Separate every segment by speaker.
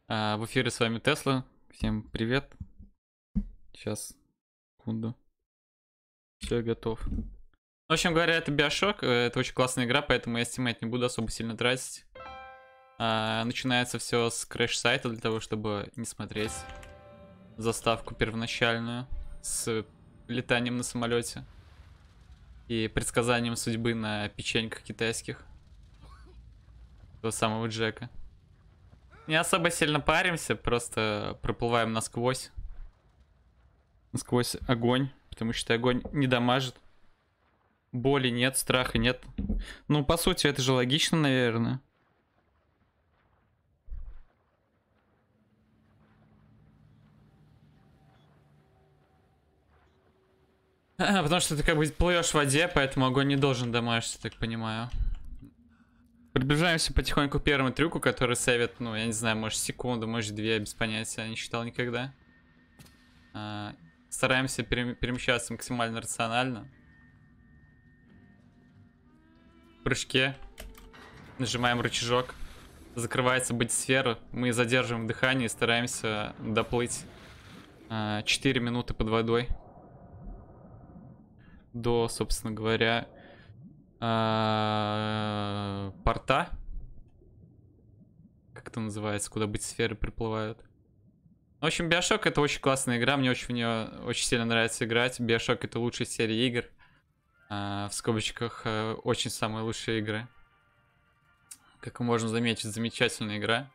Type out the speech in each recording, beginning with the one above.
Speaker 1: В эфире с вами Тесла. Всем привет. Сейчас, секунду. Все, готов. В общем говоря, это Bioshock. Это очень классная игра, поэтому я стимать не буду особо сильно тратить. Начинается все с крэш-сайта для того, чтобы не смотреть заставку первоначальную с летанием на самолете и предсказанием судьбы на печеньках китайских того самого Джека. Не особо сильно паримся, просто проплываем насквозь огонь, потому что огонь не дамажит. Боли нет, страха нет. Ну, по сути, это же логично, наверное. Потому что ты как бы плывешь в воде, поэтому огонь не должен дамажить, я так понимаю. Приближаемся потихоньку к первому трюку, который сейвит, ну, я не знаю, может секунду, может две, без понятия, я не считал никогда. Стараемся перемещаться максимально рационально. В прыжке нажимаем рычажок, закрывается бытисфера, мы задерживаем дыхание и стараемся доплыть 4 минуты под водой до, собственно говоря, порта, как это называется, куда бытисферы приплывают. В общем, Bioshock это очень классная игра, мне очень в нее очень сильно нравится играть. Bioshock это лучшая серия игр, в скобочках очень самые лучшие игры. Как можно заметить, замечательная игра.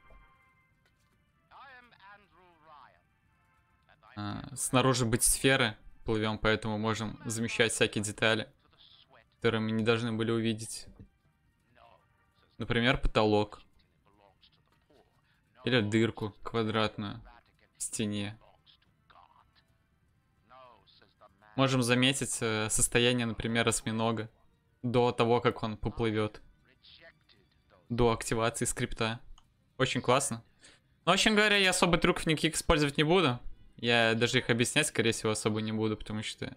Speaker 1: Снаружи бытисферы плывем, поэтому можем замещать всякие детали, которые мы не должны были увидеть. Например, потолок. Или дырку квадратную в стене. Можем заметить состояние, например, осьминога до того, как он поплывет. До активации скрипта. Очень классно. Но, в общем говоря, я особо трюков никаких использовать не буду. Я даже их объяснять, скорее всего, особо не буду, потому что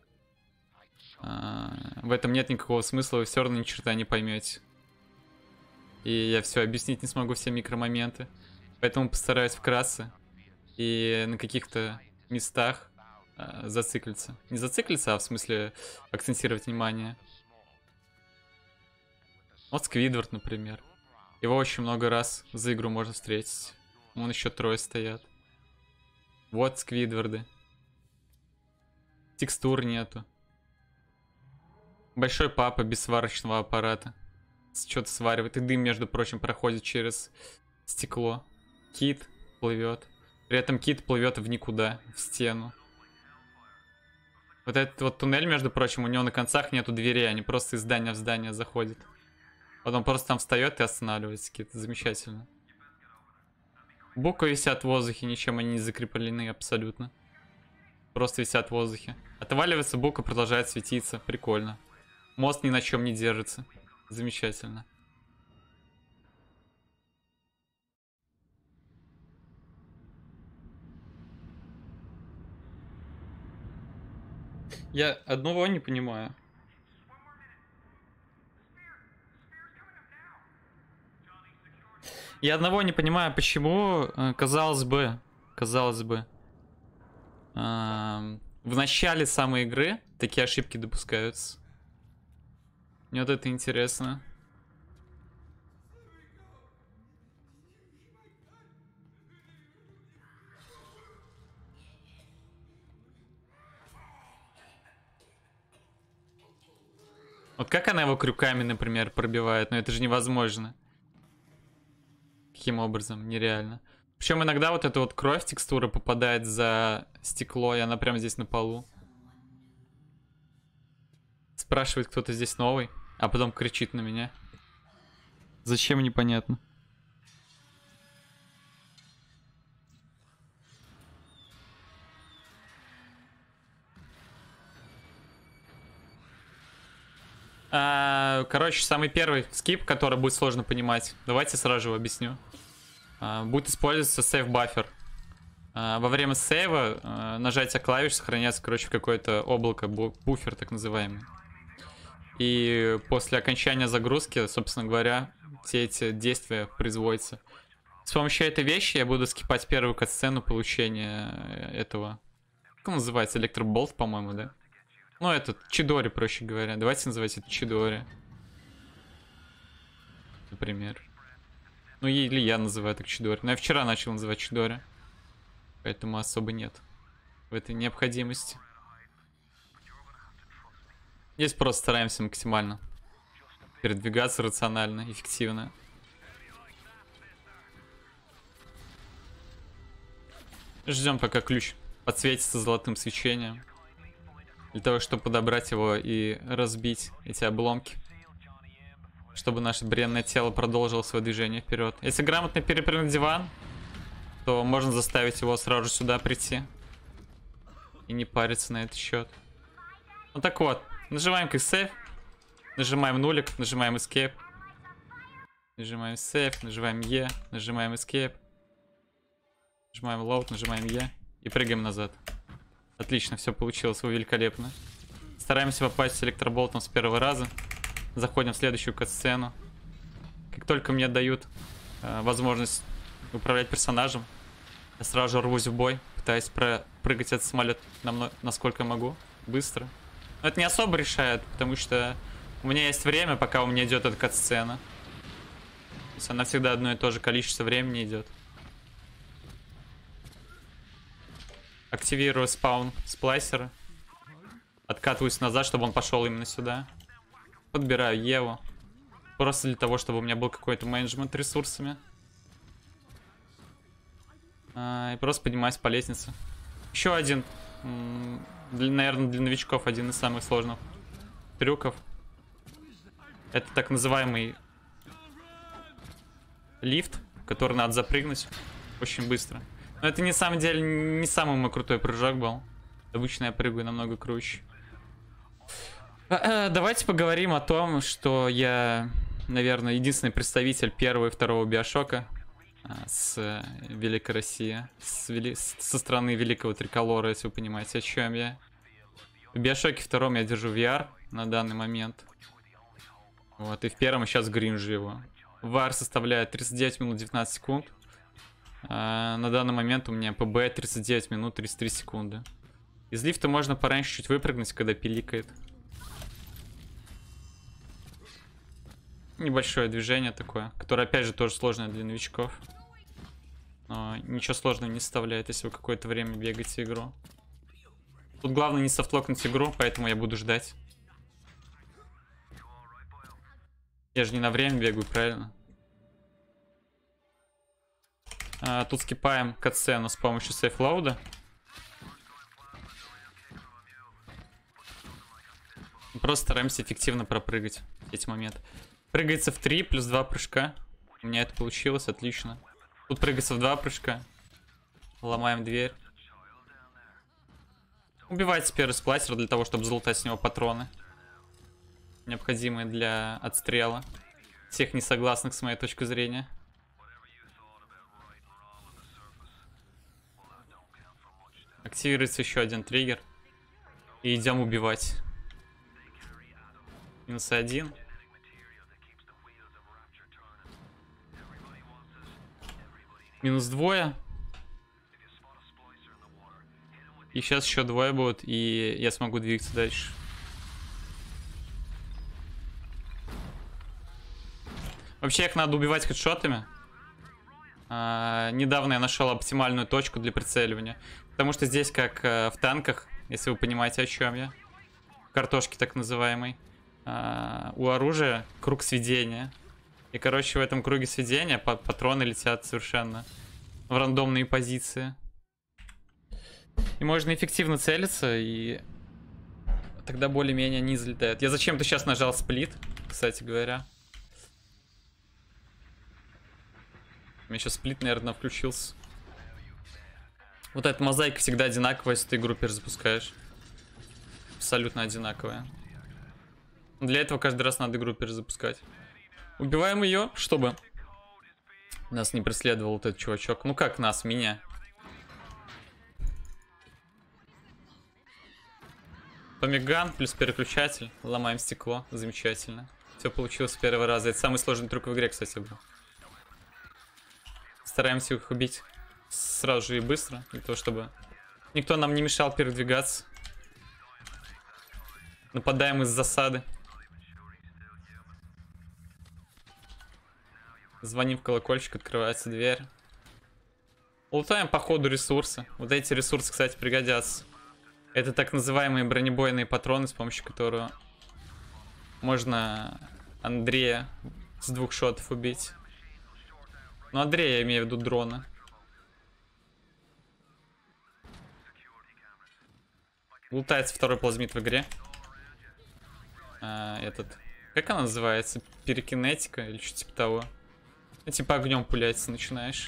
Speaker 1: в этом нет никакого смысла, вы все равно ни черта не поймете. И я все объяснить не смогу, все микромоменты. Поэтому постараюсь вкратце и на каких-то местах зациклиться. Не зациклиться, а в смысле акцентировать внимание. Вот Сквидвард, например. Его очень много раз за игру можно встретить. Вон еще трое стоят. Вот Сквидварды. Текстур нету. Большой папа без сварочного аппарата. Что-то сваривает. И дым, между прочим, проходит через стекло. Кит плывет. При этом кит плывет в никуда, в стену. Вот этот вот туннель, между прочим, у него на концах нету дверей. Они просто из здания в здание заходят. Потом просто там встает и останавливается кит. Замечательно. Буквы висят в воздухе, ничем они не закреплены абсолютно. Просто висят в воздухе. Отваливается буква, продолжает светиться. Прикольно. Мост ни на чем не держится. Замечательно. Я одного не понимаю. Я одного не понимаю, почему, казалось бы, в начале самой игры такие ошибки допускаются. Мне вот это интересно. Вот как она его крюками, например, пробивает? Ну это же невозможно. Каким образом? Нереально. Причем иногда вот эта вот кровь, текстура попадает за стекло, и она прямо здесь на полу. Спрашивает кто-то здесь новый, а потом кричит на меня. Зачем, непонятно. Короче, самый первый скип, который будет сложно понимать. Давайте сразу же его объясню. Будет использоваться сейв-баффер. Во время сейва нажатие клавиш сохраняется, короче, в какое-то облако, буфер так называемый. И после окончания загрузки, собственно говоря, все эти действия производятся. С помощью этой вещи я буду скипать первую катсцену получения этого... Как он называется? Электроболт, по-моему, да? Ну, этот, Чидори, проще говоря. Давайте называть это Чидори. Например. Ну, или я называю так Чидори. Но я вчера начал называть Чидори. Поэтому особо нет в этой необходимости. Здесь просто стараемся максимально передвигаться рационально, эффективно. Ждем, пока ключ подсветится золотым свечением. Для того, чтобы подобрать его и разбить эти обломки. Чтобы наше бренное тело продолжило свое движение вперед. Если грамотно перепрыгнуть диван, то можно заставить его сразу же сюда прийти. И не париться на этот счет. Ну так вот, нажимаем Quick Save. Нажимаем нулик, нажимаем Escape. Нажимаем Save, нажимаем E, нажимаем Escape. Нажимаем Load, нажимаем E. И прыгаем назад. Отлично, все получилось, великолепно. Стараемся попасть с электроболтом с первого раза. Заходим в следующую катсцену. Как только мне дают возможность управлять персонажем, я сразу же рвусь в бой, пытаясь прыгать этот самолет насколько могу, быстро. Но это не особо решает, потому что у меня есть время, пока у меня идет эта катсцена. То есть она всегда одно и то же количество времени идет. Активирую спаун сплайсера. Откатываюсь назад, чтобы он пошел именно сюда. Подбираю Еву. Просто для того, чтобы у меня был какой-то менеджмент ресурсами. И просто поднимаюсь по лестнице. Еще один, наверное, для новичков один из самых сложных трюков. Это так называемый лифт, в который надо запрыгнуть очень быстро. Но это на самом деле не самый мой крутой прыжок был. Обычно я прыгаю намного круче. Давайте поговорим о том, что я, наверное, единственный представитель первого и второго Биошока с Великой России, со стороны Великого Триколора, если вы понимаете, о чем я. В Биошоке втором я держу VR на данный момент. Вот, и в первом сейчас гринжу его. VR составляет 39 минут 19 секунд. На данный момент у меня ПБ 39 минут 33 секунды. Из лифта можно пораньше чуть выпрыгнуть, когда пиликает. Небольшое движение такое, которое опять же тоже сложное для новичков. Но ничего сложного не составляет, если вы какое-то время бегаете игру. Тут главное не софтлокнуть игру, поэтому я буду ждать. Я же не на время бегаю, правильно? Тут скипаем катсцену с помощью сейфлоуда. Просто стараемся эффективно пропрыгать эти моменты. Прыгается в 3 плюс 2 прыжка. У меня это получилось, отлично. Тут прыгается в 2 прыжка. Ломаем дверь. Убивается первый сплайсер для того, чтобы залутать с него патроны, необходимые для отстрела всех несогласных с моей точки зрения. Активируется еще один триггер. И идем убивать. -1. -2. И сейчас еще 2 будут, и я смогу двигаться дальше. Вообще их надо убивать хедшотами. Недавно я нашел оптимальную точку для прицеливания. Потому что здесь, как в танках, если вы понимаете, о чем я. Картошки так называемой. У оружия круг сведения. И, короче, в этом круге сведения патроны летят совершенно в рандомные позиции. И можно эффективно целиться, и тогда более-менее не залетает. Я зачем-то сейчас нажал сплит, кстати говоря. У меня сейчас сплит, наверное, включился. Вот эта мозаика всегда одинаковая, если ты игру перезапускаешь. Абсолютно одинаковая. Для этого каждый раз надо игру перезапускать. Убиваем ее, чтобы нас не преследовал вот этот чувачок. Ну как нас, меня. Помиган плюс переключатель. Ломаем стекло. Замечательно. Все получилось с первого раза. Это самый сложный трюк в игре, кстати, был. Стараемся их убить сразу же и быстро, для того, чтобы никто нам не мешал передвигаться. Нападаем из засады. Звоним в колокольчик, открывается дверь. Лутаем по ходу ресурсы. Вот эти ресурсы, кстати, пригодятся. Это так называемые бронебойные патроны, с помощью которого можно Андрея с 2 шотов убить. Ну, Андрея, я имею в виду дрона. Лутается второй плазмит в игре. Как она называется? Пирокинетика или что-то типа того. Ну, типа огнем пуляться начинаешь.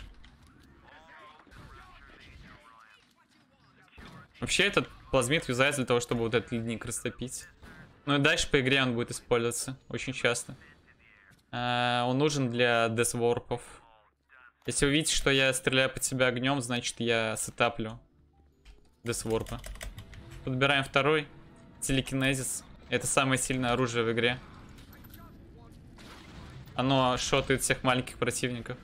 Speaker 1: Вообще этот плазмит юзается для того, чтобы вот этот ледник растопить. Ну и дальше по игре он будет использоваться очень часто. Он нужен для десворпов. Если вы видите, что я стреляю под себя огнем, значит я сетаплю десворпа. Подбираем второй. Телекинезис. Это самое сильное оружие в игре. Оно шотает всех маленьких противников.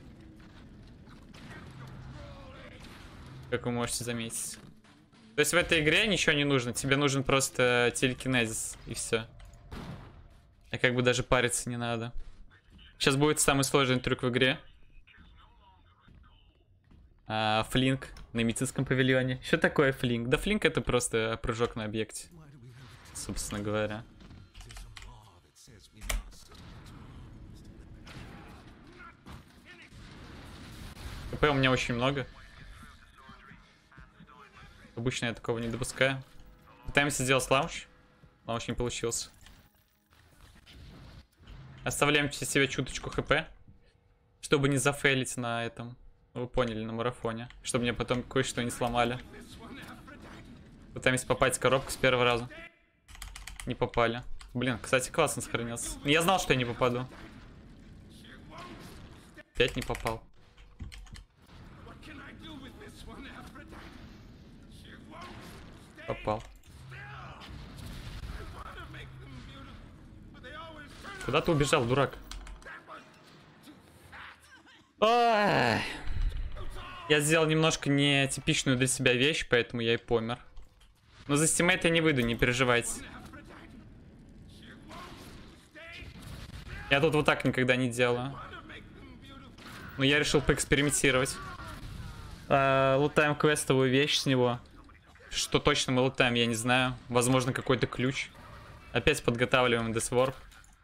Speaker 1: Как вы можете заметить. То есть в этой игре ничего не нужно. Тебе нужен просто телекинезис и все. И как бы даже париться не надо. Сейчас будет самый сложный трюк в игре. Флинк на медицинском павильоне. Что такое флинк? Да флинк это просто прыжок на объекте. Собственно говоря. КП у меня очень много. Обычно я такого не допускаю. Пытаемся сделать лаунч. Лаунч не получился. Оставляем себе чуточку хп. Чтобы не зафейлить на этом. Вы поняли, на марафоне. Чтобы мне потом кое-что не сломали. Пытаемся попасть в коробку с первого раза. Не попали. Блин, кстати, классно сохранился. Я знал, что я не попаду. Опять не попал. Попал. Куда ты убежал, дурак? Ой. Я сделал немножко нетипичную для себя вещь, поэтому я и помер. Но за стиммейт я не выйду, не переживайте. Я тут вот так никогда не делаю. Но я решил поэкспериментировать. Лутаем квестовую вещь с него. Что точно мы лутаем, я не знаю. Возможно, какой-то ключ. Опять подготавливаем десворп.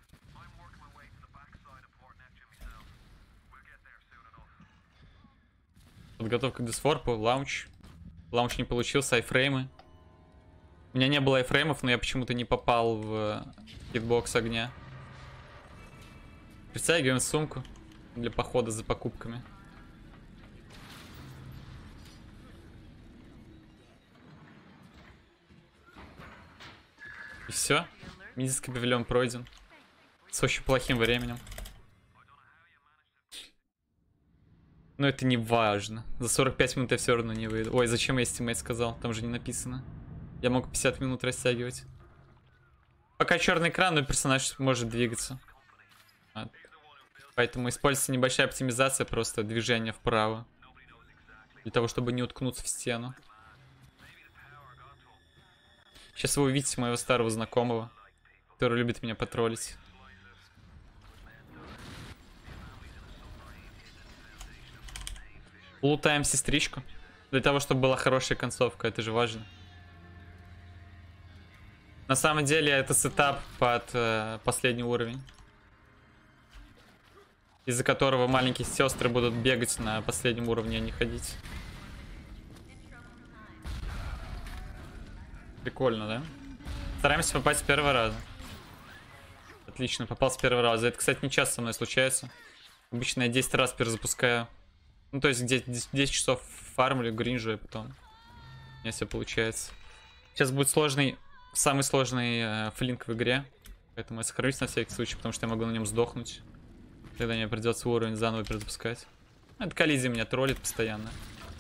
Speaker 1: Подготовка к десворпу, лаунч. Лаунч не получился, айфреймы. У меня не было айфреймов, но я почему-то не попал в хитбокс огня. Притягиваем сумку для похода за покупками. И все. Медицинский павильон пройден. С очень плохим временем. Но это не важно. За 45 минут я все равно не выйду. Ой, зачем я стиммейт сказал? Там же не написано. Я мог 50 минут растягивать. Пока черный экран, но персонаж может двигаться. Поэтому используется небольшая оптимизация, просто движение вправо. Для того, чтобы не уткнуться в стену. Сейчас вы увидите моего старого знакомого, который любит меня потроллить. Лутаем сестричку. Для того, чтобы была хорошая концовка, это же важно. На самом деле это сетап под последний уровень. Из-за которого маленькие сестры будут бегать на последнем уровне, а не ходить. Прикольно, да? Стараемся попасть с первого раза. Отлично, попал с первого раза. Это, кстати, не часто со мной случается. Обычно я 10 раз перезапускаю. Ну, то есть 10 часов фармлю, гринжу, и потом у меня все получается. Сейчас будет самый сложный флинк в игре. Поэтому я сохранюсь на всякий случай, потому что я могу на нем сдохнуть. Тогда мне придется уровень заново перезапускать. Это коллизия меня троллит постоянно.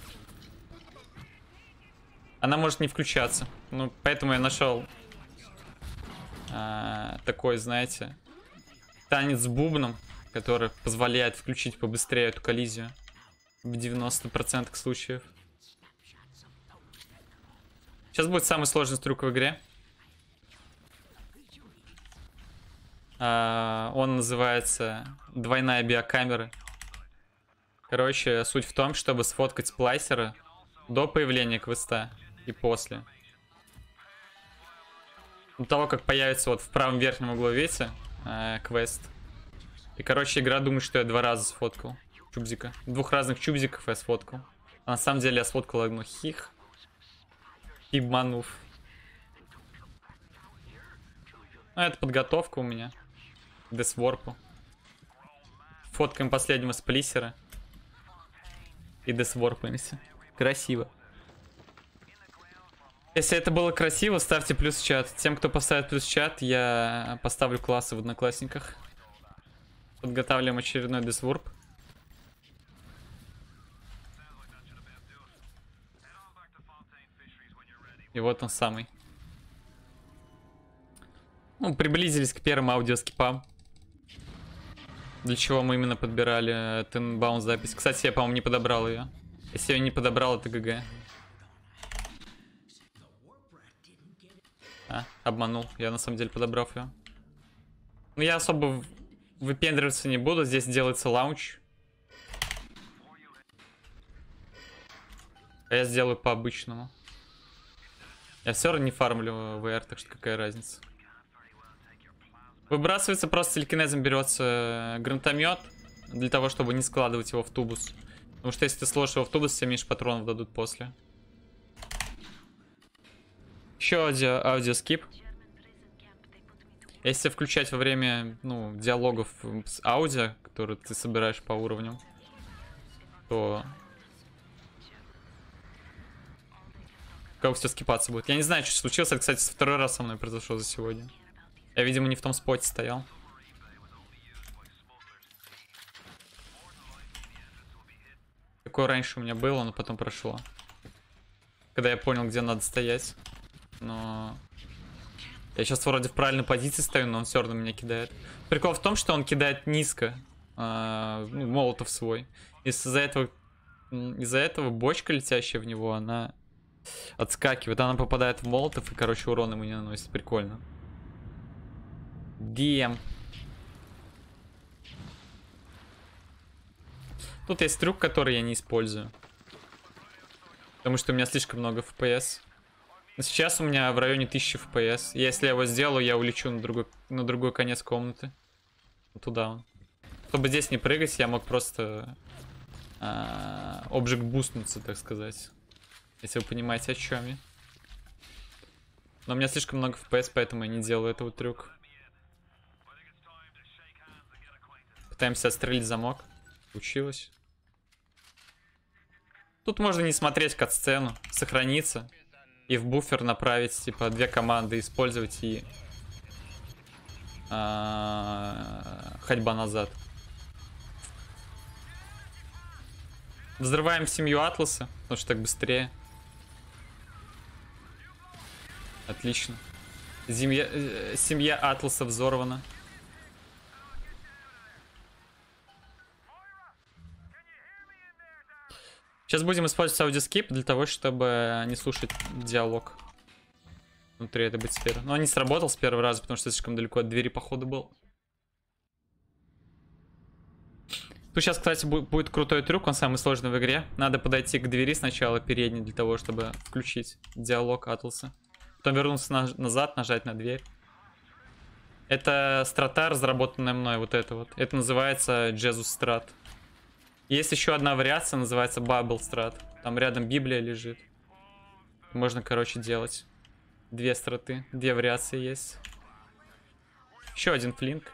Speaker 1: Она может не включаться. Ну, поэтому я нашел такой, знаете, танец с бубном, который позволяет включить побыстрее эту коллизию. В 90% случаев. Сейчас будет самый сложный трюк в игре. Он называется двойная биокамера. Короче, суть в том, чтобы сфоткать сплайсера до появления квеста и после. До того, как появится вот в правом верхнем углу, видите, квест. И, короче, игра думает, что я 2 раза сфоткал чубзика. 2 разных чубзиков я сфоткал. А на самом деле я сфоткал одну хих. Обманув. Ну, это подготовка у меня. К десворпу. Фоткаем последнего сплиссера. И десворпаемся. Красиво. Если это было красиво, ставьте плюс в чат. Тем, кто поставит плюс в чат, я поставлю классы в Одноклассниках. Подготавливаем очередной десворп. И вот он самый. Ну, приблизились к первым аудиоскипам. Для чего мы именно подбирали Tenbaum запись. Кстати, я, по-моему, не подобрал ее. Если я не подобрал, это ГГ. Обманул. Я на самом деле подобрал ее. Ну, я особо выпендриваться не буду. Здесь делается лаунч. А я сделаю по-обычному. Я все равно не фармлю VR, так что какая разница. Выбрасывается просто телекинезом, берется гранатомет для того, чтобы не складывать его в тубус. Потому что если ты сложишь его в тубус, тебе меньше патронов дадут после. Еще аудиоскип. Если включать во время, ну, диалогов с аудио, которые ты собираешь по уровням, то как все скипаться будет. Я не знаю, что случилось. Это, кстати, 2-й раз со мной произошло за сегодня. Я, видимо, не в том споте стоял. Такое раньше у меня было, но потом прошло. Когда я понял, где надо стоять. Но я сейчас вроде в правильной позиции стою, но он все равно меня кидает. Прикол в том, что он кидает низко. Ну, молотов свой. Из-за этого бочка, летящая в него, она отскакивает. Она попадает в молотов и, короче, урон ему не наносит. Прикольно. DM. Тут есть трюк, который я не использую. Потому что у меня слишком много FPS. Но сейчас у меня в районе 1000 FPS. Если я его сделаю, я улечу на другой конец комнаты. Туда он. Чтобы здесь не прыгать, я мог просто обжиг бустнуться, так сказать. Если вы понимаете, о чем я. Но у меня слишком много FPS, поэтому я не делаю этого трюка. Пытаемся отстрелить замок. Получилось. Тут можно не смотреть кат-сцену, сохраниться и в буфер направить, типа, 2 команды использовать и ходьба назад. Взрываем семью Атласа, потому что так быстрее. Отлично. Семья Атласа взорвана. Сейчас будем использовать аудиоскип для того, чтобы не слушать диалог внутри этой битсферы. Но он не сработал с первого раза, потому что слишком далеко от двери, походу, был. Тут сейчас, кстати, будет крутой трюк, он самый сложный в игре. Надо подойти к двери сначала передней для того, чтобы включить диалог Атласа. Потом вернуться назад, нажать на дверь. Это страта, разработанная мной, вот это вот. Это называется Jesus Strat. Есть еще одна вариация, называется Bible Strat. Там рядом Библия лежит. Можно, короче, делать 2 страты. 2 вариации есть. Еще один флинк.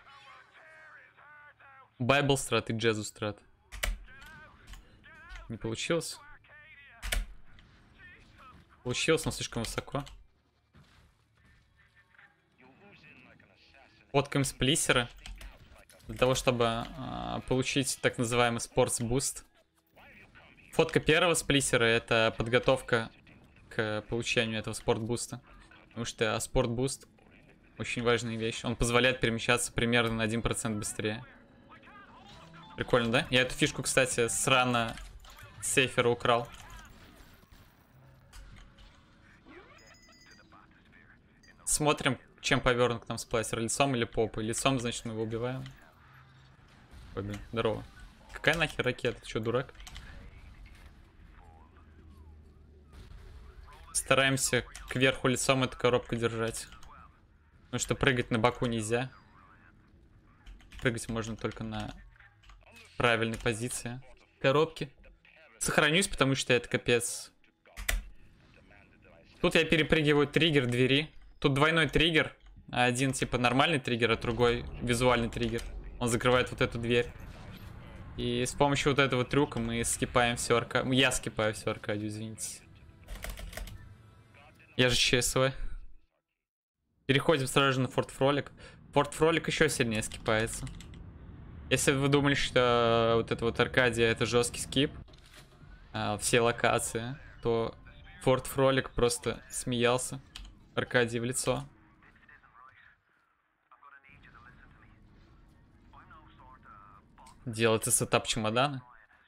Speaker 1: Bible Strat и Jesus Strat. Не получилось? Получилось, но слишком высоко. Фоткаем сплиссера. Для того, чтобы получить так называемый Sports Boost. Фотка первого сплиссера — это подготовка к получению этого Sport Boost. Потому что Sport Boost очень важная вещь. Он позволяет перемещаться примерно на 1% быстрее. Прикольно, да? Я эту фишку, кстати, срано с сейфера украл. Смотрим, чем повернут к нам сплайсер. Лицом или попой. Лицом, значит, мы его убиваем. Ой, блин, здорово. Какая нахер ракета? Ты что, дурак? Стараемся кверху лицом эту коробку держать. Потому что прыгать на боку нельзя. Прыгать можно только на правильной позиции коробки. Сохранюсь, потому что это капец. Тут я перепрыгиваю триггер двери. Тут двойной триггер. Один типа нормальный триггер, а другой визуальный триггер. Он закрывает вот эту дверь. И с помощью вот этого трюка мы скипаем всю аркадию. Я скипаю всю аркадию, извините. Я же ЧСВ. Переходим сразу же на Форт Фролик. Форт Фролик еще сильнее скипается. Если вы думали, что вот эта вот Аркадия это жесткий скип, все локации, то Форт Фролик просто смеялся Аркадии в лицо. Делается сетап чемодана.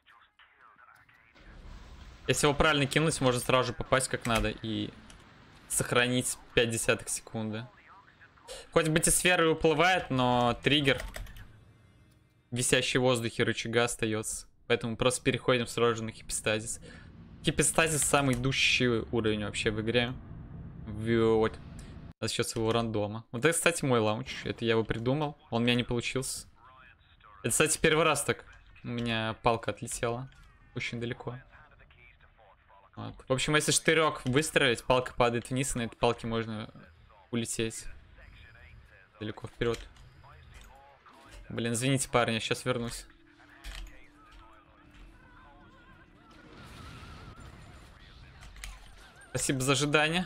Speaker 1: Если его правильно кинуть, можно сразу же попасть как надо и сохранить 0,5 секунды. Хоть бытисфера и уплывает, но триггер, висящий в воздухе рычага, остается. Поэтому просто переходим сразу же на хипостазис. Хипостазис самый душащий уровень вообще в игре. Вот. За счет своего рандома. Вот это, кстати, мой лаунч. Это я его придумал. Он у меня не получился. Это, кстати, первый раз так. У меня палка отлетела. Очень далеко. Вот. В общем, если штырек выстрелить, палка падает вниз, и на этой палке можно улететь далеко вперед. Блин, извините, парни, я сейчас вернусь. Спасибо за ожидание.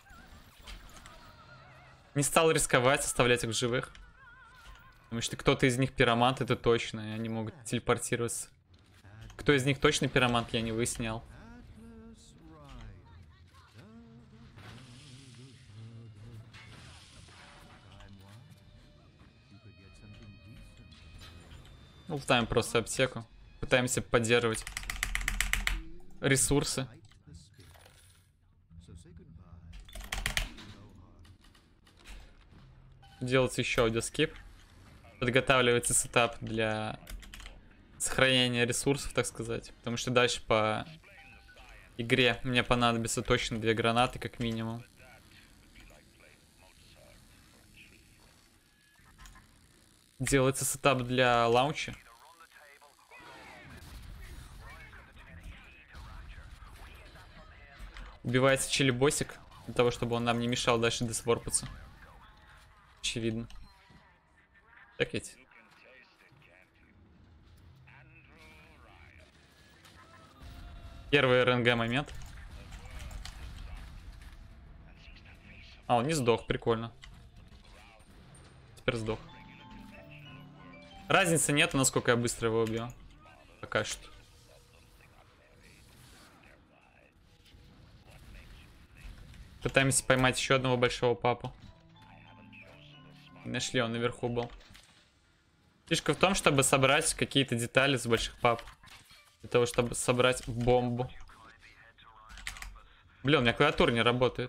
Speaker 1: Не стал рисковать, оставлять их в живых. Потому что кто-то из них пиромант, это точно, и они могут телепортироваться. Кто из них точно пиромант, я не выяснял. Лутаем просто аптеку. Пытаемся поддерживать ресурсы. Делается еще аудиоскип. Подготавливается сетап для сохранения ресурсов, так сказать. Потому что дальше по игре мне понадобится точно 2 гранаты, как минимум. Делается сетап для лаунча. Убивается челебосик, для того, чтобы он нам не мешал дальше десворпаться. Очевидно. Так ведь? Первый РНГ момент. А, он не сдох, прикольно. Теперь сдох. Разницы нет, насколько я быстро его убью. Пока что. Пытаемся поймать еще одного большого папу. Нашли, он наверху был. Фишка в том, чтобы собрать какие-то детали с больших пап. Для того, чтобы собрать бомбу. Блин, у меня клавиатура не работает.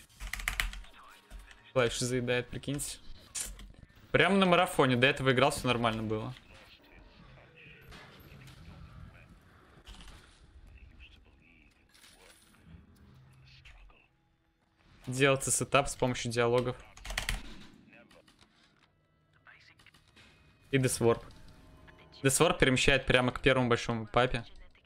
Speaker 1: Клавиши заедает, прикиньте. Прямо на марафоне. До этого играл, все нормально было. Делается сетап с помощью диалогов. И десворп. Десворп перемещает прямо к первому большому папе.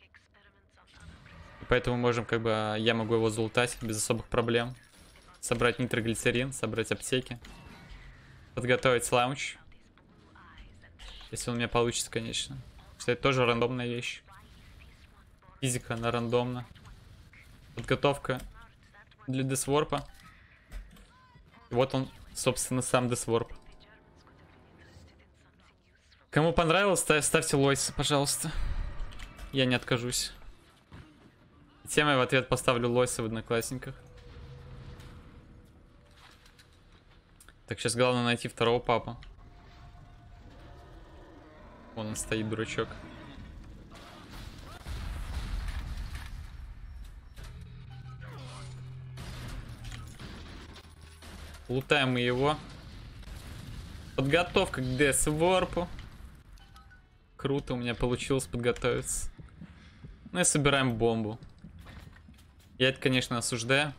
Speaker 1: И поэтому можем, как бы, я могу его залутать без особых проблем. Собрать нитроглицерин, собрать аптеки. Подготовить лаунч. Если он у меня получится, конечно. Потому что это тоже рандомная вещь. Физика, она рандомна. Подготовка для десворпа. И вот он, собственно, сам десворп. Кому понравилось, ставьте лойсы, пожалуйста. Я не откажусь. Тем я в ответ поставлю лойсы в Одноклассниках. Так, сейчас главное найти второго папу. Вон он стоит, дурачок. Лутаем мы его. Подготовка к Deathwarp. Круто, у меня получилось подготовиться. Ну и собираем бомбу. Я это, конечно, осуждаю.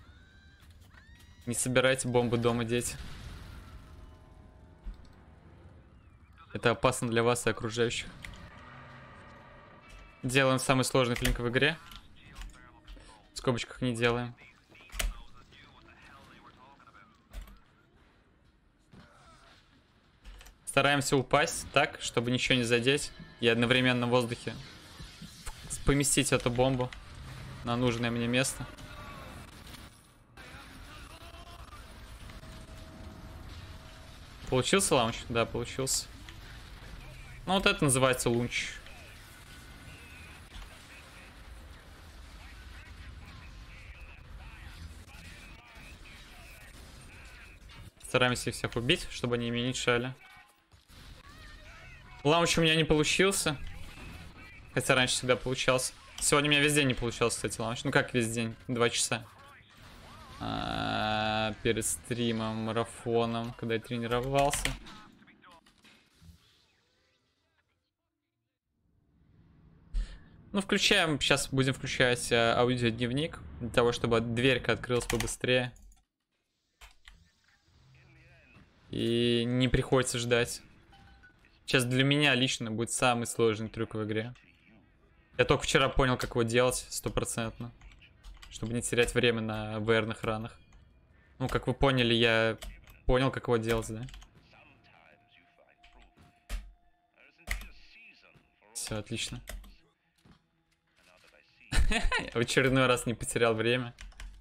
Speaker 1: Не собирайте бомбы дома, дети. Это опасно для вас и окружающих. Делаем самый сложный флинк в игре. В скобочках не делаем. Стараемся упасть так, чтобы ничего не задеть. И одновременно в воздухе поместить эту бомбу на нужное мне место. Получился лаунч? Да, получился. Ну вот это называется лунч. Стараемся их всех убить, чтобы они мне не мешали. Лаунч у меня не получился. Хотя раньше всегда получался. Сегодня у меня весь день не получался, кстати, лаунч. Ну как весь день? 2 часа. Перед стримом, марафоном, когда я тренировался. Ну, включаем, сейчас будем включать аудиодневник, для того, чтобы дверька открылась побыстрее. И не приходится ждать. Сейчас для меня лично будет самый сложный трюк в игре. Я только вчера понял, как его делать, 100%. Чтобы не терять время на ВРных ранах. Ну, как вы поняли, я понял, как его делать, да? Все, отлично. В очередной раз не потерял время.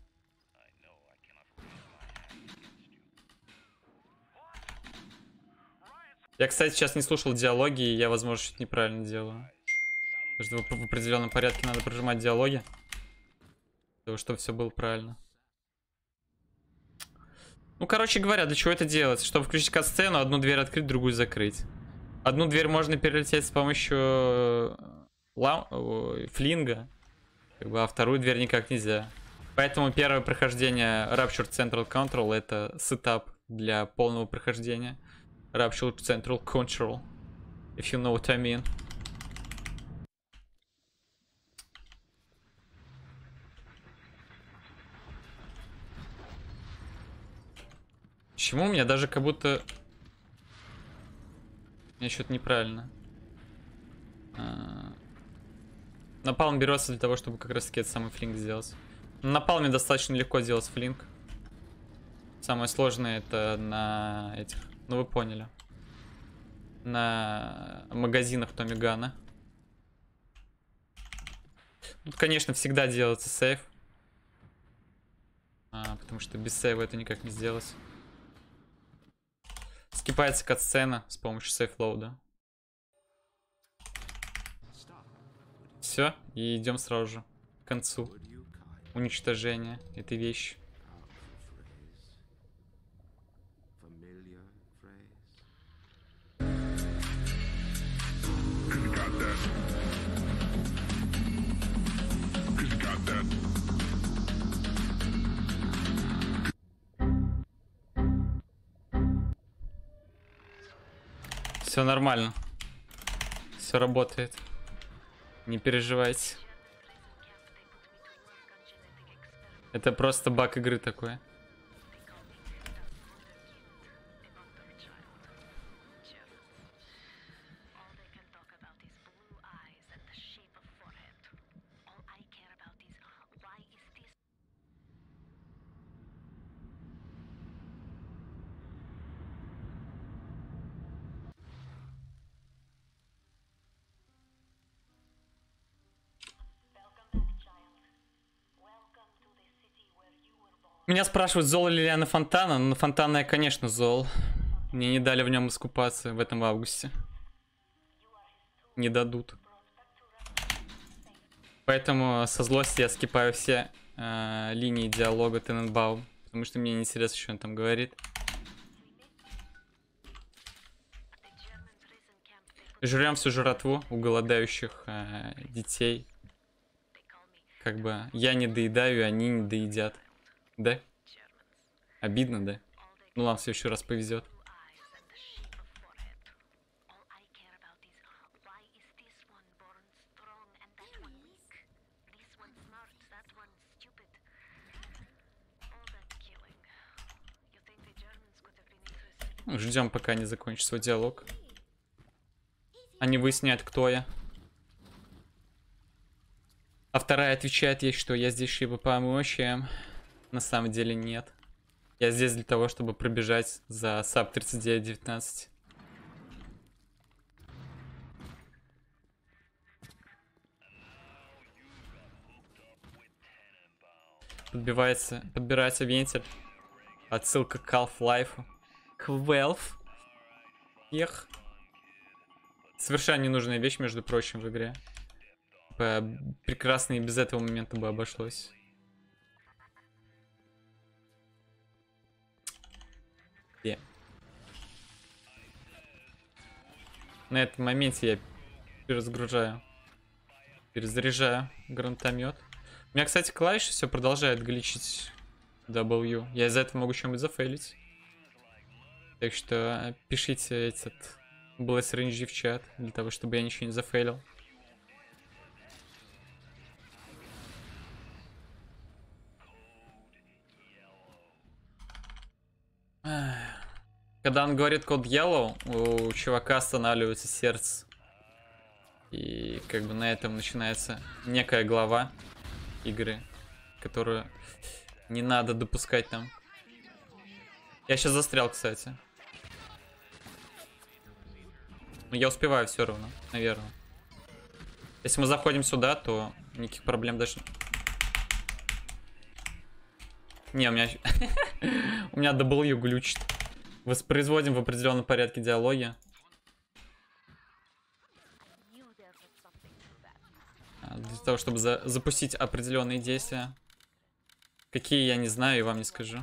Speaker 1: Я, кстати, сейчас не слушал диалоги, и я, возможно, что-то неправильно делаю. Потому что в определенном порядке надо прожимать диалоги, чтобы все было правильно. Ну, короче говоря, для чего это делать? Чтобы включить кат-сцену, одну дверь открыть, другую закрыть. Одну дверь можно перелететь с помощью флинга, а вторую дверь никак нельзя. Поэтому первое прохождение Rapture Central Control — это сетап для полного прохождения. Rapture Central Control, if you know what I mean. Почему у меня даже как будто... У меня что-то неправильно. Напалм берется для того, чтобы как раз таки этот самый флинк сделать. На напалме достаточно легко делать флинк. Самое сложное это на этих... Ну вы поняли. На магазинах Томми Гана. Тут, конечно, всегда делается сейв. Потому что без сейва это никак не сделать. Скипается катсцена с помощью сейфлоуда. Все, и идем сразу же к концу уничтожения этой вещи. Все нормально. Все работает. Не переживайте. Это просто баг игры такой. Меня спрашивают, зол ли я на Фонтана. На Фонтана я, конечно, зол. Мне не дали в нем искупаться в этом августе. Не дадут. Поэтому со злости я скипаю все линии диалога Тененбаум. Потому что мне не интересно, что он там говорит. Жрем всю жратву у голодающих детей. Как бы я не доедаю, они не доедят. Да? Обидно, да? Ну ладно, в следующий раз повезет. Ждем, пока не закончит свой диалог. Они выясняют, кто я. А вторая отвечает ей, что я здесь, чтобы помочь им. На самом деле нет. Я здесь для того, чтобы пробежать за САП 3919. Подбирается вентиль. Отсылка к Half-Life. К Valve. Эх. Совершенно ненужная вещь, между прочим, в игре. Прекрасно и без этого момента бы обошлось. Где? На этом моменте я перезаряжаю гранатомет. У меня, кстати, клавиши все продолжает гличить W. Я из-за этого могу что-нибудь зафейлить. Так что пишите этот BlazeRNG в чат, для того, чтобы я ничего не зафейлил. Когда он говорит код Yellow, у чувака останавливается сердце. И как бы на этом начинается некая глава игры, которую не надо допускать там. Я сейчас застрял, кстати. Но я успеваю все равно, наверное. Если мы заходим сюда, то никаких проблем даже... Не, у меня... у меня W глючит. Воспроизводим в определенном порядке диалоги. Для того, чтобы запустить определенные действия. Какие, я не знаю и вам не скажу.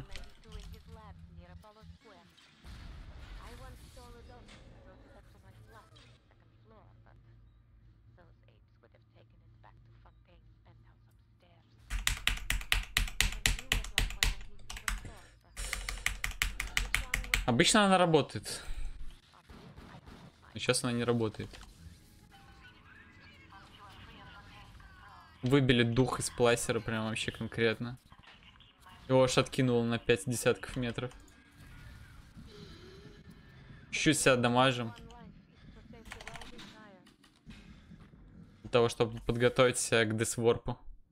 Speaker 1: Обычно она работает. Но сейчас она не работает. Выбили дух из пластера прям вообще конкретно. Его аж откинуло на 5 десятков метров. Чуть-чуть себя дамажим. Для того, чтобы подготовить себя к десворпу.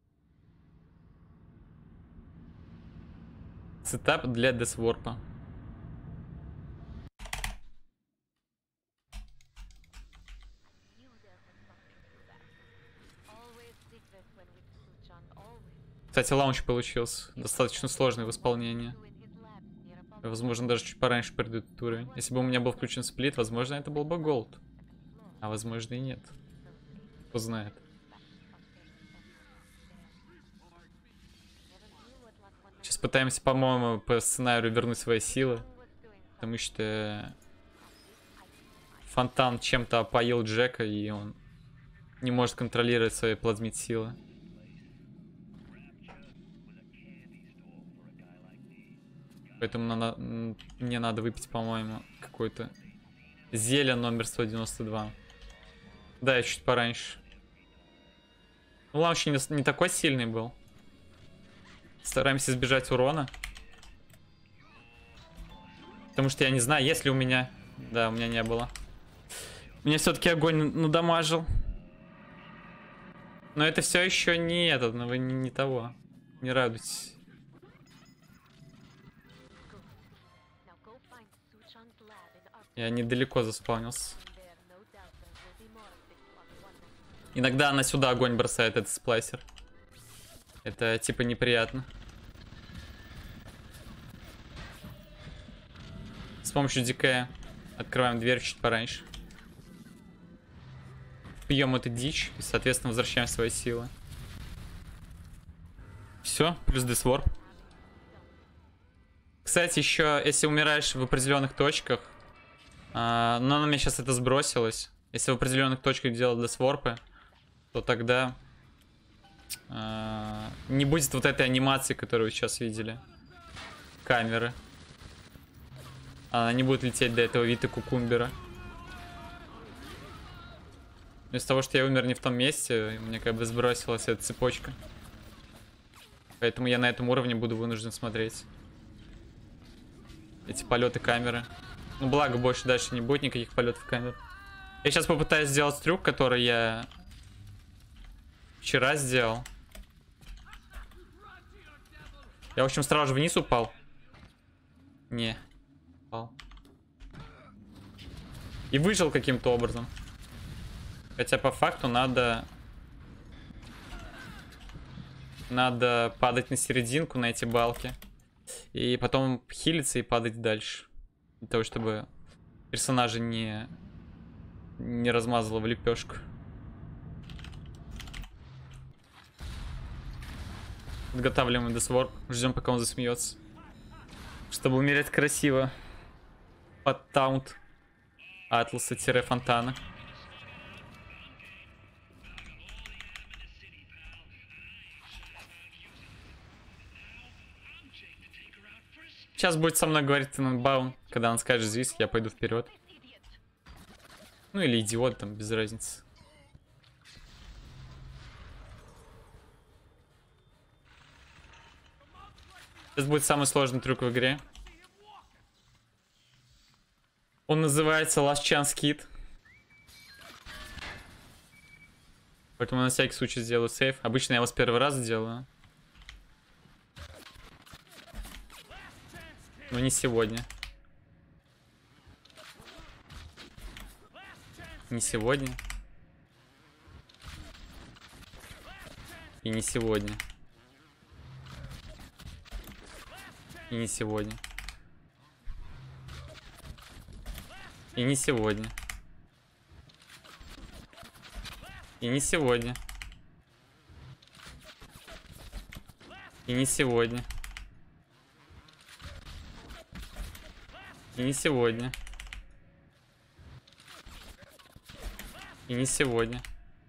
Speaker 1: Сетап для десворпа. Кстати, лаунч получился. Достаточно сложный в исполнении. Возможно, даже чуть пораньше придет этот уровень. Если бы у меня был включен сплит, возможно, это был бы голд. А возможно и нет. Кто знает. Сейчас пытаемся, по-моему, по сценарию вернуть свои силы. Потому что Фонтан чем-то опоил Джека, и он не может контролировать свои плазмит силы. Поэтому мне надо выпить, по-моему, какое-то зелье номер 192. Да, я чуть пораньше. Ну, лаунч не такой сильный был. Стараемся избежать урона. Потому что я не знаю, есть ли у меня... Да, у меня не было. Мне все-таки огонь надамажил. Но это все еще не этот, но вы не того. Не радуйтесь. Я недалеко заспавнился. Иногда она сюда огонь бросает, этот сплайсер. Это типа неприятно. С помощью дикая открываем дверь чуть пораньше. Пьем эту дичь и, соответственно, возвращаем свои силы. Все, плюс десворп. Кстати, еще, если умираешь в определенных точках, но на меня сейчас это сбросилось. Если в определенных точках делать десворпы, то тогда не будет вот этой анимации, которую вы сейчас видели. Камеры. Она не будет лететь до этого Виты Кукумбера. Но из-за того, что я умер не в том месте, мне как бы сбросилась эта цепочка. Поэтому я на этом уровне буду вынужден смотреть эти полеты камеры. Ну, благо, больше дальше не будет никаких полетов камер. Я сейчас попытаюсь сделать трюк, который я вчера сделал. Я, в общем, сразу же вниз упал. Не. Упал. И выжил каким-то образом. Хотя по факту надо падать на серединку, на эти балки. И потом хилиться и падать дальше. Для того, чтобы персонажа не размазало в лепешку. Подготавливаем десворп. Ждем, пока он засмеется. Чтобы умереть красиво. Под таунт Атласа-фонтана. Сейчас будет со мной говорить Тененбаум. Когда он скажет здесь, я пойду вперед. Ну или идиот, там, без разницы. Сейчас будет самый сложный трюк в игре. Он называется Last Chance Kid. Поэтому на всякий случай сделаю сейф. Обычно я его с первого раза делаю. Но не сегодня. Не сегодня. И не сегодня. И не сегодня. И не сегодня. И не сегодня. И не сегодня. И не сегодня. И не сегодня.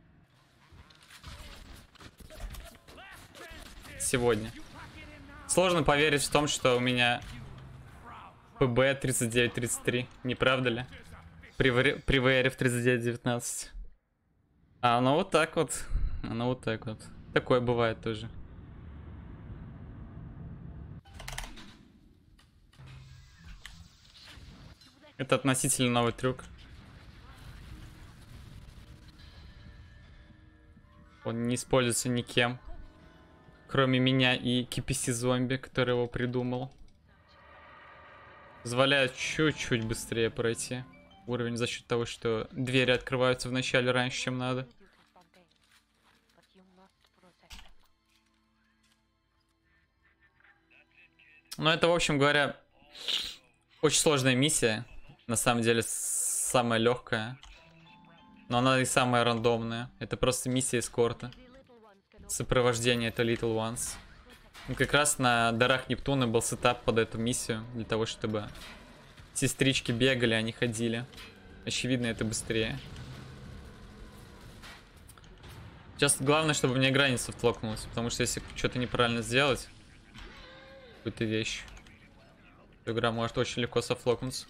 Speaker 1: Сегодня. Сложно поверить в том, что у меня ПБ 39-33. Не правда ли? При ВР в 39-19. А оно вот так вот. Оно вот так вот. Такое бывает тоже. Это относительно новый трюк. Он не используется никем, кроме меня и KPC зомби, который его придумал. Позволяет чуть-чуть быстрее пройти уровень за счет того, что двери открываются в начале раньше, чем надо. Но это, в общем говоря, очень сложная миссия. На самом деле, самая легкая. Но она и самая рандомная. Это просто миссия эскорта. Сопровождение это Little Ones. И как раз на дарах Нептуна был сетап под эту миссию. Для того, чтобы сестрички бегали, а не ходили. Очевидно, это быстрее. Сейчас главное, чтобы у меня игра не софтлокнулась. Потому что если что-то неправильно сделать, какую-то вещь, то игра может очень легко софтлокнуться.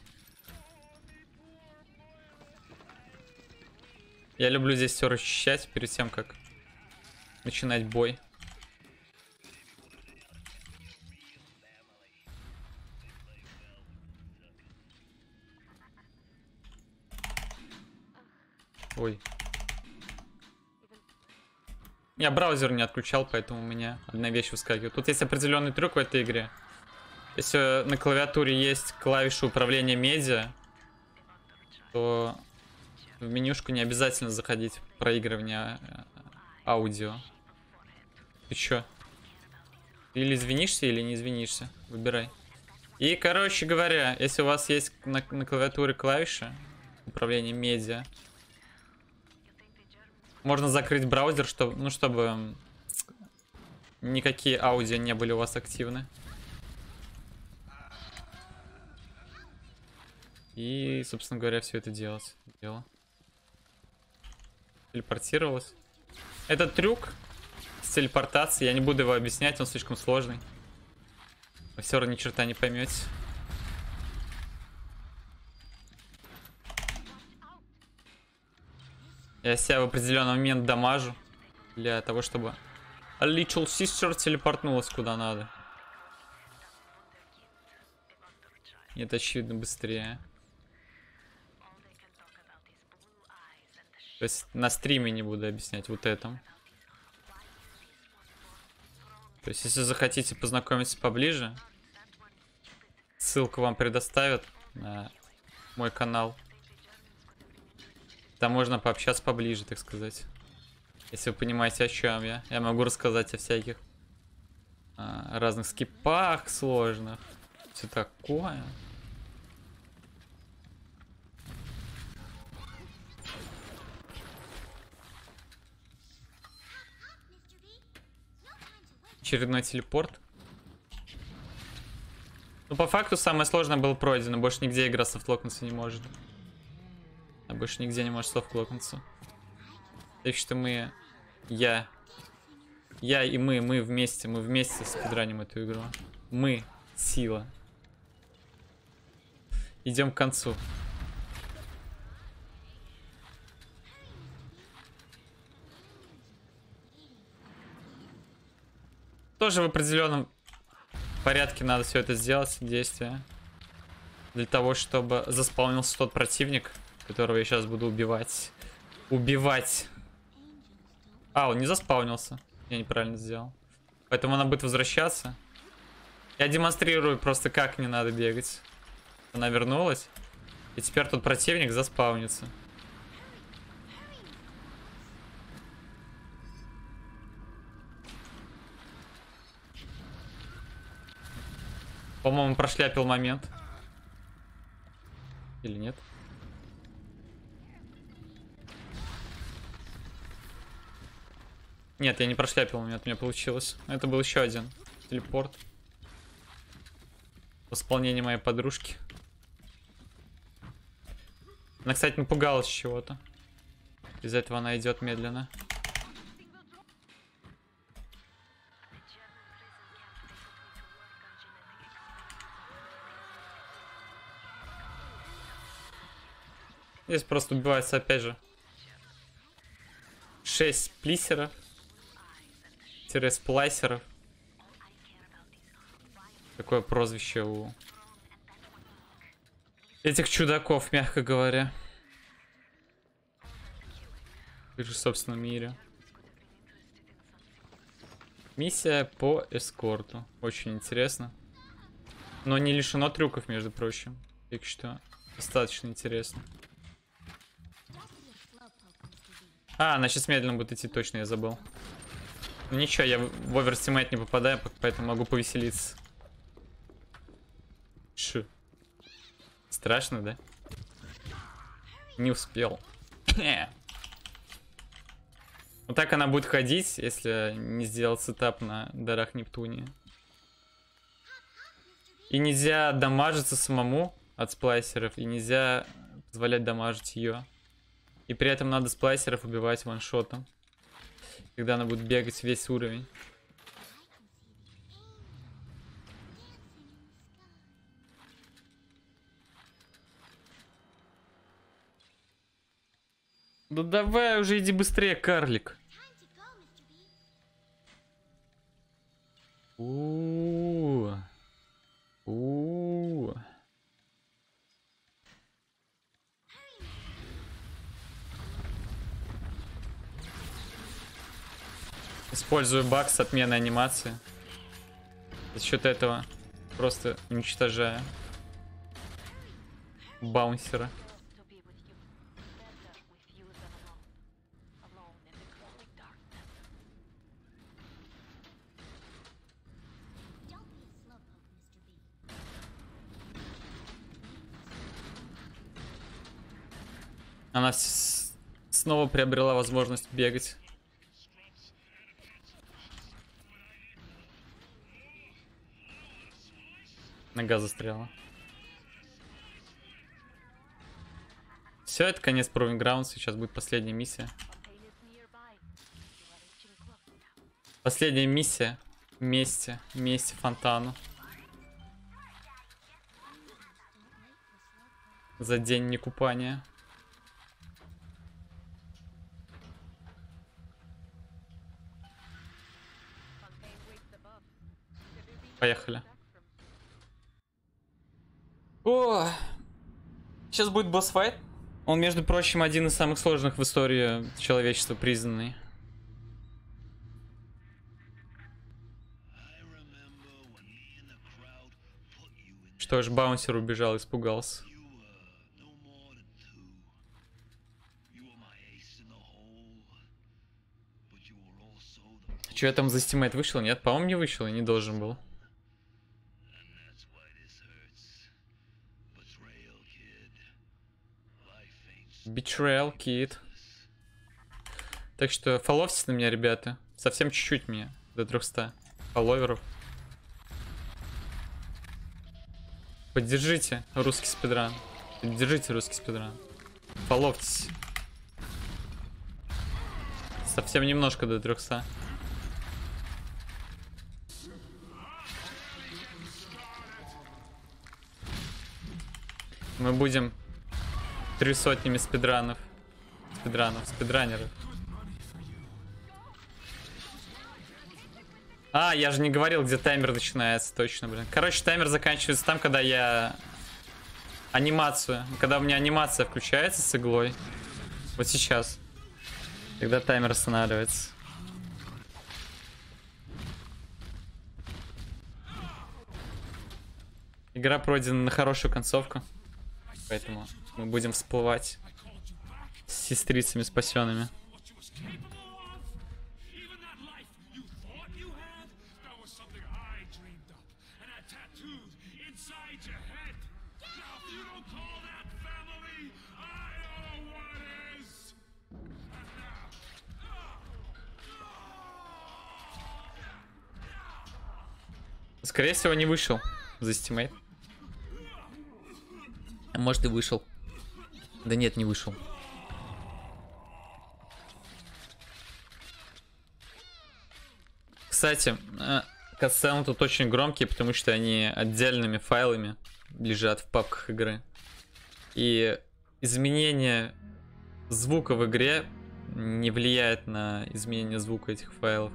Speaker 1: Я люблю здесь все расчищать перед тем, как начинать бой. Ой. Я браузер не отключал, поэтому у меня одна вещь выскакивает. Тут есть определенный трюк в этой игре. Если на клавиатуре есть клавиша управления медиа, то в менюшку не обязательно заходить проигрывание аудио. Ты чё? Ты или извинишься, или не извинишься. Выбирай. И, короче говоря, если у вас есть на клавиатуре клавиша управления медиа, можно закрыть браузер, чтобы никакие аудио не были у вас активны. И, собственно говоря, все это дело. телепортировалась. Этот трюк с телепортацией, я не буду его объяснять, он слишком сложный. Вы все равно ни черта не поймете. Я себя в определенный момент дамажу для того, чтобы Little Sister телепортнулась куда надо. Это очевидно быстрее. То есть на стриме не буду объяснять вот этом. То есть если захотите познакомиться поближе, ссылку вам предоставят на мой канал. Там можно пообщаться поближе, так сказать. Если вы понимаете, о чем я. Я могу рассказать о всяких разных скипах сложных. Все такое. Очередной телепорт. Ну, по факту самое сложное было пройдено. Больше нигде игра софтлокнуться не может. А больше нигде не может софтлокнуться. Так что мы... Я и мы вместе спидраним эту игру. Мы — сила. Идем к концу. Тоже в определенном порядке надо все это сделать, действие. Для того, чтобы заспаунился тот противник, которого я сейчас буду убивать. Убивать. А, он не заспаунился. Я неправильно сделал. Поэтому она будет возвращаться. Я демонстрирую просто, как не надо бегать. Она вернулась. И теперь тот противник заспаунится. По-моему, прошляпил момент. Или нет? Нет, я не прошляпил момент, у меня получилось. Это был еще один телепорт. Восполнение моей подружки. Она, кстати, напугалась чего-то. Из-за этого она идет медленно. Здесь просто убивается, опять же, 6 плисеров. Сплайсеров. Такое прозвище у этих чудаков, мягко говоря. В их же собственном мире. Миссия по эскорту. Очень интересно. Но не лишено трюков, между прочим. Так что достаточно интересно. А, она сейчас медленно будет идти, точно, я забыл. Ну ничего, я в оверстимейт не попадаю, поэтому могу повеселиться. Страшно, да? Не успел. Вот так она будет ходить, если не сделать сетап на дарах Нептуния. И нельзя дамажиться самому от сплайсеров, и нельзя позволять дамажить ее. И при этом надо сплайсеров убивать ваншотом. Когда она будет бегать весь уровень. Да давай уже иди быстрее, карлик. Использую баг с отменой анимации. За счет этого просто уничтожаю баунсера. Она снова приобрела возможность бегать. Нога застряла. Все, это конец Proving Grounds. Сейчас будет последняя миссия. Последняя миссия. Вместе фонтану. За день некупания. Поехали. О! Сейчас будет босс-файт. Он, между прочим, один из самых сложных в истории человечества признанный. Что ж, баунсер убежал, испугался. Че, я там за стимейт вышел? Нет, по-моему, не вышел и не должен был. Betrayal Kid. Так что фолловьтесь на меня, ребята. Совсем чуть-чуть мне. До 300 фолловеров. Поддержите русский спидран. Поддержите русский спидран. Фолловьтесь. Совсем немножко до 300. Мы будем 300 спидранов. Спидранеров. А, я же не говорил, где таймер начинается, точно, блин. Короче, таймер заканчивается там, когда я анимацию. Когда у меня анимация включается с иглой. Вот сейчас. Когда таймер останавливается. Игра пройдена на хорошую концовку. Поэтому мы будем всплывать с сестрицами спасенными. Скорее всего, не вышел за стимейт. А может и вышел. Да нет, не вышел. Кстати, катсцены тут очень громкие, потому что они отдельными файлами лежат в папках игры. И изменение звука в игре не влияет на изменение звука этих файлов.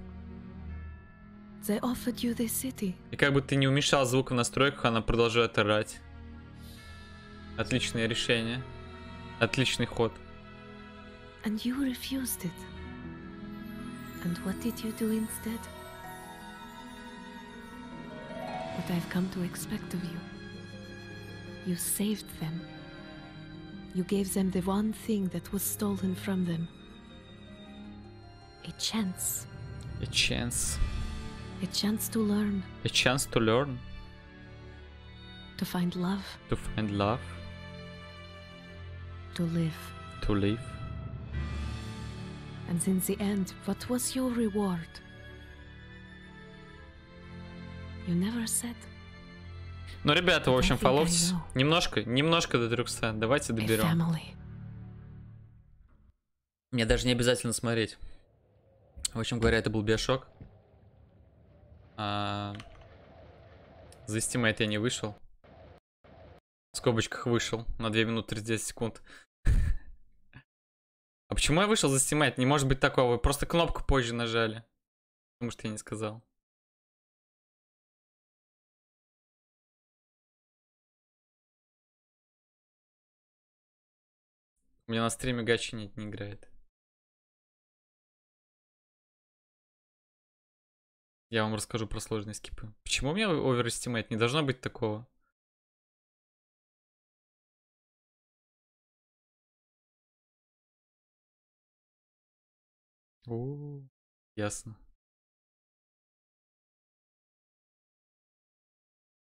Speaker 1: И как бы ты не уменьшал звук в настройках, она продолжает орать. Отличное решение. Отличный ход.
Speaker 2: And you refused it. And what did you do instead? What I've come to expect of you. You saved them. You gave them the one thing that was stolen from them. A chance.
Speaker 1: A chance.
Speaker 2: A chance to learn.
Speaker 1: A chance to learn.
Speaker 2: To find love.
Speaker 1: To find love.
Speaker 2: To live.
Speaker 1: To live.
Speaker 2: And in the end, what was your reward? You never said.
Speaker 1: Ну, ребята, в общем, фолловьтесь. Немножко до 300. Давайте доберем. Мне даже не обязательно смотреть. В общем говоря, это был Биошок. За стимейт я не вышел. В скобочках вышел на 2 минуты 30 секунд. А почему я вышел за стимейт? Не может быть такого. Вы просто кнопку позже нажали. Потому что я не сказал. У меня на стриме гачи нет, не играет. Я вам расскажу про сложные скипы. Почему у меня оверстимейт? Не должно быть такого. О, ясно.